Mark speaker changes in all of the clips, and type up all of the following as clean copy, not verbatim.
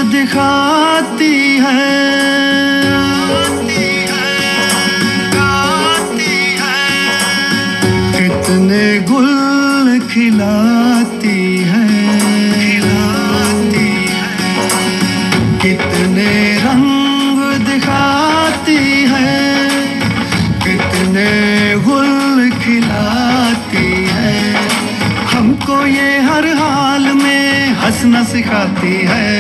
Speaker 1: दिखाती है, कितने गुल खिलाती है, कितने रंग दिखाती है, कितने गुल खिलाती है। हमको ये हर हाल में हंसना सिखाती है,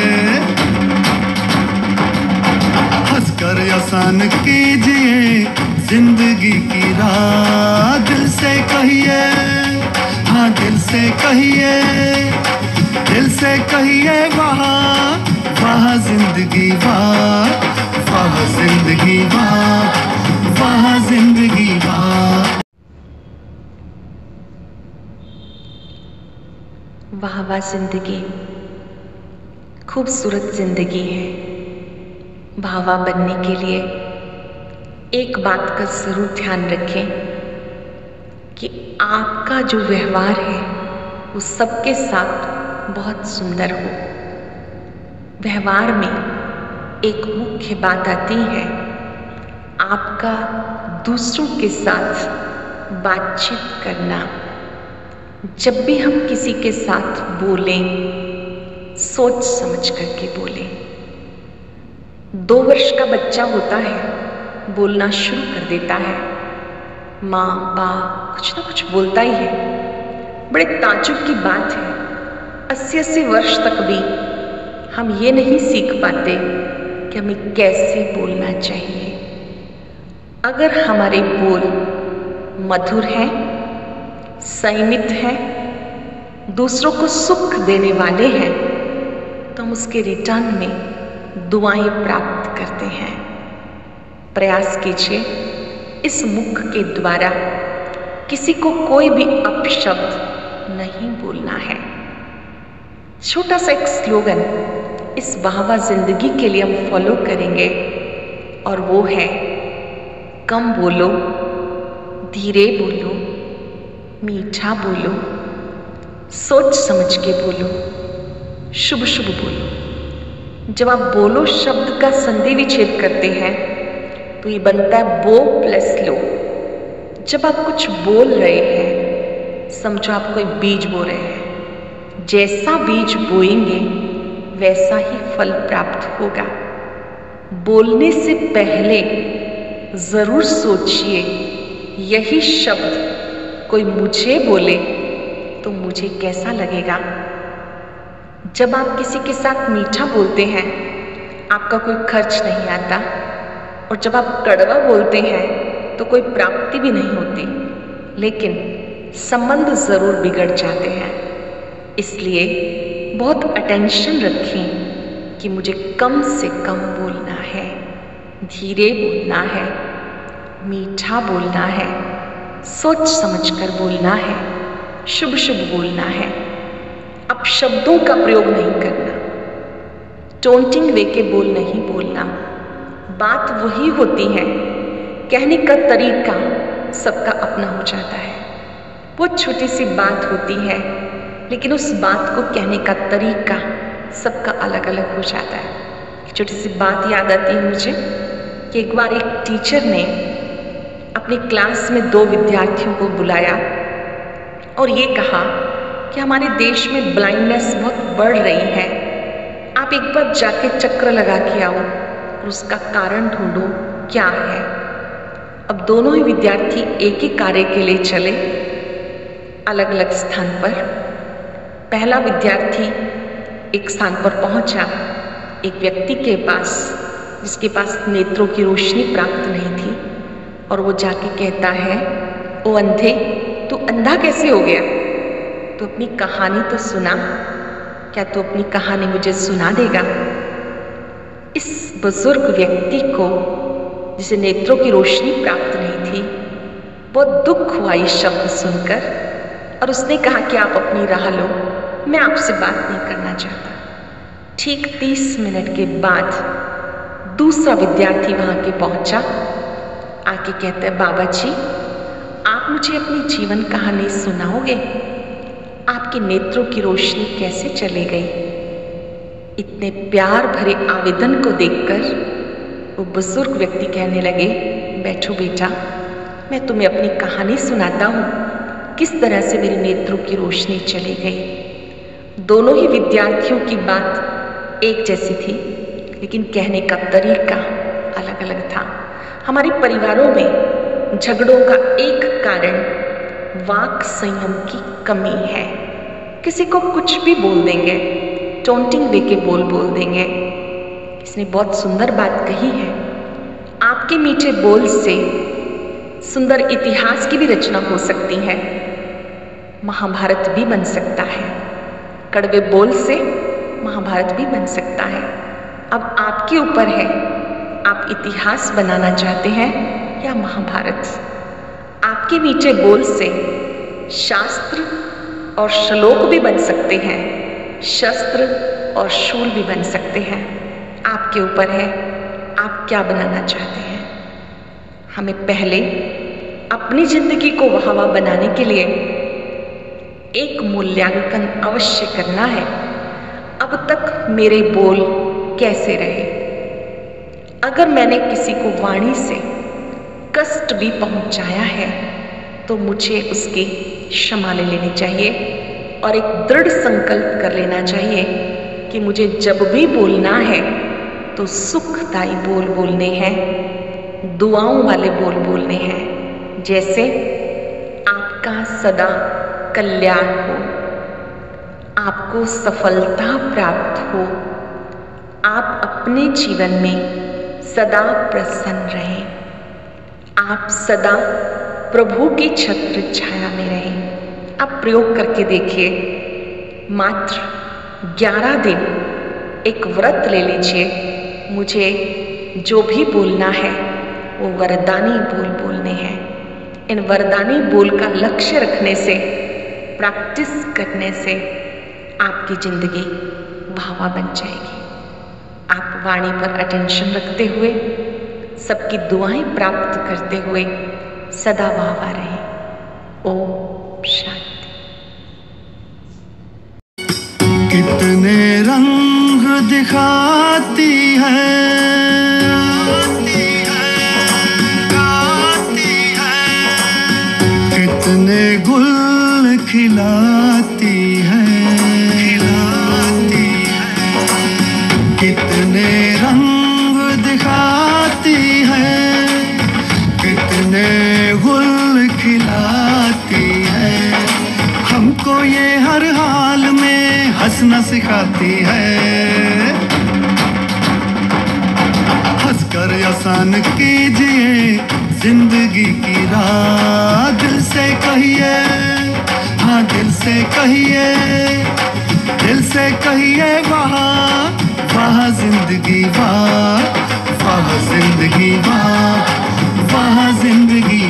Speaker 1: हंसकर आसान कीजिए जिंदगी की राह। दिल से कहिए, हाँ दिल से कहिए, दिल से कहिए वाह वाह जिंदगी वाह, वाह जिंदगी वाह, वाह जिंदगी वाह।
Speaker 2: वाह वाह जिंदगी खूबसूरत जिंदगी है। वाह वाह बनने के लिए एक बात का जरूर ध्यान रखें कि आपका जो व्यवहार है वो सबके साथ बहुत सुंदर हो। व्यवहार में एक मुख्य बात आती है आपका दूसरों के साथ बातचीत करना। जब भी हम किसी के साथ बोलें, सोच समझ करके बोलें। 2 वर्ष का बच्चा होता है, बोलना शुरू कर देता है, माँ बाप कुछ ना कुछ बोलता ही है। बड़े ताज्जुब की बात है, 80-80 वर्ष तक भी हम ये नहीं सीख पाते कि हमें कैसे बोलना चाहिए। अगर हमारे बोल मधुर हैं, संयमित हैं, दूसरों को सुख देने वाले हैं, तो हम उसके रिटर्न में दुआएं प्राप्त करते हैं। प्रयास कीजिए इस मुख के द्वारा किसी को कोई भी अपशब्द नहीं बोलना है। छोटा सा एक स्लोगन इस वाह वाह जिंदगी के लिए हम फॉलो करेंगे और वो है कम बोलो, धीरे बोलो, मीठा बोलो, सोच समझ के बोलो, शुभ शुभ बोलो। जब आप बोलो शब्द का संधि विच्छेद करते हैं तो ये बनता है बो प्लस लो। जब आप कुछ बोल रहे हैं समझो आप कोई बीज बो रहे हैं। जैसा बीज बोएंगे वैसा ही फल प्राप्त होगा। बोलने से पहले जरूर सोचिए यही शब्द कोई मुझे बोले तो मुझे कैसा लगेगा। जब आप किसी के साथ मीठा बोलते हैं आपका कोई खर्च नहीं आता, और जब आप कड़वा बोलते हैं तो कोई प्राप्ति भी नहीं होती, लेकिन संबंध जरूर बिगड़ जाते हैं। इसलिए बहुत अटेंशन रखें कि मुझे कम से कम बोलना है, धीरे बोलना है, मीठा बोलना है, सोच समझकर बोलना है, शुभ शुभ बोलना है। अब शब्दों का प्रयोग नहीं करना, टोंटिंग वे के बोल नहीं बोलना। बात वही होती है, कहने का तरीका सबका अपना हो जाता है। बहुत छोटी सी बात होती है लेकिन उस बात को कहने का तरीका सबका अलग अलग हो जाता है। एक छोटी सी बात याद आती है मुझे कि एक बार एक टीचर ने अपनी क्लास में 2 विद्यार्थियों को बुलाया और ये कहा कि हमारे देश में ब्लाइंडनेस बहुत बढ़ रही है, आप एक बार जाके चक्कर लगा के आओ और उसका कारण ढूंढो क्या है। अब दोनों ही विद्यार्थी एक ही कार्य के लिए चले, अलग अलग स्थान पर। पहला विद्यार्थी एक स्थान पर पहुंचा, एक व्यक्ति के पास जिसके पास नेत्रों की रोशनी प्राप्त नहीं थी, और वो जाके कहता है, ओ अंधे, तू अंधा कैसे हो गया? तो अपनी कहानी तो सुना, क्या तू अपनी कहानी मुझे सुना देगा? इस बुजुर्ग व्यक्ति को जिसे नेत्रों की रोशनी प्राप्त नहीं थी बहुत दुख हुआ ये शब्द सुनकर, और उसने कहा कि आप अपनी राह लो, मैं आपसे बात नहीं करना चाहता। ठीक 30 मिनट के बाद दूसरा विद्यार्थी वहां के पहुंचा, आके कहता है, बाबा जी आप मुझे अपनी जीवन कहानी सुनाओगे? आपके नेत्रों की रोशनी कैसे चली गई? इतने प्यार भरे आवेदन को देखकर वो बुजुर्ग व्यक्ति कहने लगे, बैठो बेटा, मैं तुम्हें अपनी कहानी सुनाता हूँ, किस तरह से मेरे नेत्रों की रोशनी चली गई। दोनों ही विद्यार्थियों की बात एक जैसी थी, लेकिन कहने का तरीका अलग अलग था। हमारे परिवारों में झगड़ों का एक कारण वाक संयम की कमी है। किसी को कुछ भी बोल देंगे, टोंटिंग दे के बोल देंगे। इसने बहुत सुंदर बात कही है, आपके मीठे बोल से सुंदर इतिहास की भी रचना हो सकती है, महाभारत भी बन सकता है। कड़वे बोल से महाभारत भी बन सकता है। अब आपके ऊपर है, आप इतिहास बनाना चाहते हैं या महाभारत। आपके मीठे बोल से शास्त्र और श्लोक भी बन सकते हैं, शस्त्र और शूल भी बन सकते हैं। आपके ऊपर है, आप क्या बनाना चाहते हैं। हमें पहले अपनी जिंदगी को वाहवा बनाने के लिए एक मूल्यांकन अवश्य करना है। अब तक मेरे बोल कैसे रहे। अगर मैंने किसी को वाणी से कष्ट भी पहुंचाया है तो मुझे उसकी क्षमा ले लेनी चाहिए और एक दृढ़ संकल्प कर लेना चाहिए कि मुझे जब भी बोलना है तो सुखदायी बोल बोलने हैं, दुआओं वाले बोल बोलने हैं। जैसे आपका सदा कल्याण हो, आपको सफलता प्राप्त हो, आप अपने जीवन में सदा प्रसन्न रहें, आप सदा प्रभु की छत्र छाया में रहें। आप प्रयोग करके देखिए, मात्र 11 दिन एक व्रत ले लीजिए। मुझे जो भी बोलना है वो वरदानी बोल बोलने हैं। इन वरदानी बोल का लक्ष्य रखने से, प्रैक्टिस करने से आपकी जिंदगी वाहवा बन जाएगी। आप वाणी पर अटेंशन रखते हुए, सबकी दुआएं प्राप्त करते हुए सदा वाहवा रहें। ओम शांति।
Speaker 1: कितने रंग दिखाती है, कितने गुल खिलाती है, कितने रंग दिखाती है, कितने गुल खिलाती है। हमको ये हर हाल में हंसना सिखाती है। हंसकर आसान कीजिए जिंदगी की राह, दिल से कहिए, हाँ दिल से कहिए, दिल से कहिए वाह वाह जिंदगी वाह, वाह जिंदगी वाह, वाह जिंदगी